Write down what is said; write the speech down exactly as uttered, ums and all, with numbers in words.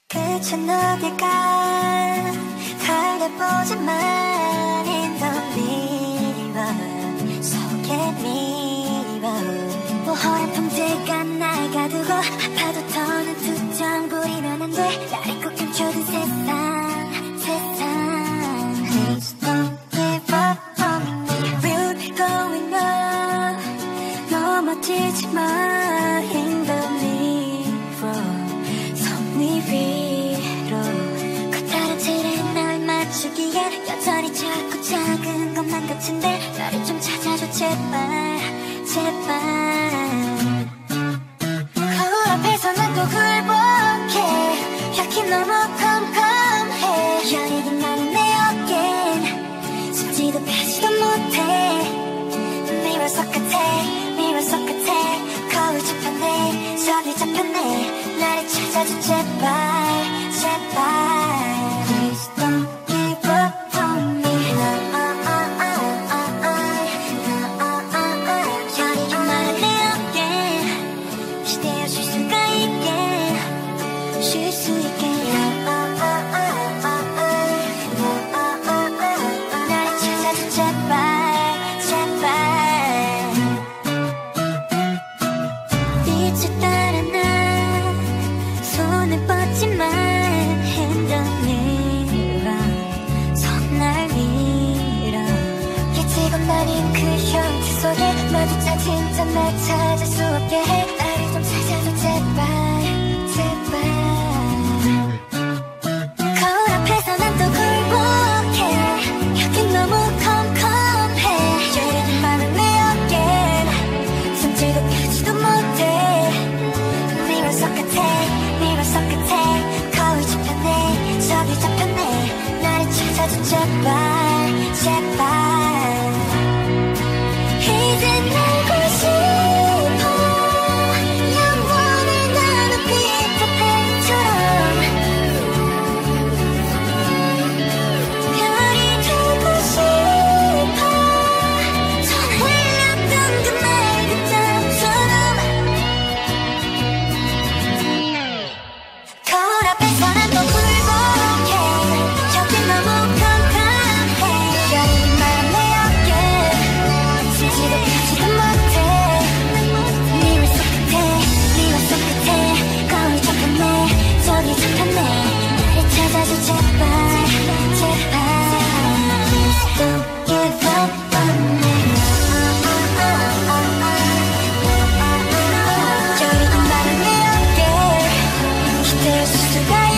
끝은 어딜까 달려보지만 in the mirror 속에 mirror 모호한 품질과 날 가두고 아파도 더는 투정 부리면 안 돼 나를 꼭 감춰둔 세상 세상 Please don't give up on me We're going up 넘어지지 마 in the mirror 손 위로 커다란 틀에 날 맞추기엔 여전히 작고 작은 것만 같은데 나를 좀 찾아줘 제발 제발 거울 앞에서 난 또 굴복해 여기 너무 컴컴해 열이 나는 내 어깨엔 숨지도 펴지도 못해 Mirror 속 같아 Mirror 속 같아 거울 잡혔네 저기 잡혔네 나를 찾아줘 제발 제발 Please don't give up on me 열이 많은 내 어깨 기대어 쉴 수가 있게 쉴 수 있게 나를 찾아줘 제발 제발 빛을 따라 나 손을 뻗지만 흔들리라 손날 밀어 깨지고 나린 그 형태 속에 마주쳐 진짜 날 찾을 수 없게 해 나를 좀 찾아줘 제발 제발 거울 앞에서 난 또 굴복해 여긴 너무 컴컴해 열이 많은 내 어깨엔 숨지도 펴지도 못해 Mirror 속 같아 Mirror 속 같아 거울 잡혔네 저기 잡혔네 나를 찾아줘 제발 제발 이젠 알고 싶어 영원히 나는 피터팬처럼 별이 되고 싶어 전 흘렸던 그 맑은 잠처럼 거울 앞에서 난 또 굴복해 여긴 너무 컴컴해 열이 많은 내 어깨 숨지도 펴지도 못해 Mirror 속 같아 Mirror 속 같아 거울 잡혔네 저기 잡혔네 나를 찾아줘 제발 제발 Please don't give up on me 열이 많은 내 어깨 기대어 쉴 수가